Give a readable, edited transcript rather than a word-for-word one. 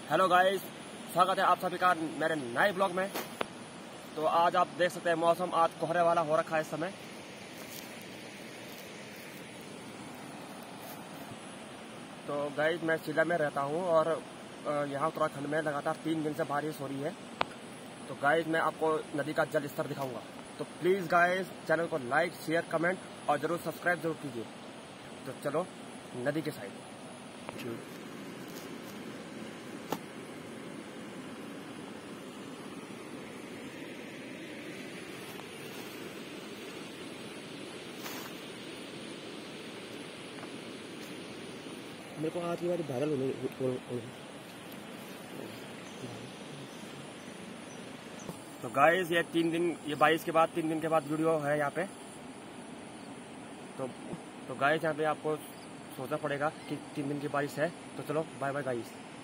Hello guys, स्वागत है आप सभी का मेरे नए ब्लॉग में। तो आज आप देख सकते हैं मौसम आज कोहरे वाला हो रखा है इस समय। तो गाइस मैं शिमला में रहता हूँ और यहाँ उत्तराखंड में लगातार 3 दिन से बारिश हो रही है। तो गाइस मैं आपको नदी का जल स्तर दिखाऊंगा। तो प्लीज़ गाइस चैनल को लाइक शेयर कमेंट और ज़रूर सब्सक्राइब जरूर कीजिए। तो चलो नदी के साइड। मेरे को आज की बार वायरल होने। तो गाइस ये 3 दिन, ये 22 के बाद 3 दिन के बाद वीडियो है यहाँ पे। तो गाइस यहाँ पे आपको सोचना पड़ेगा कि 3 दिन की बारिश है। तो चलो बाय बाय गाइस।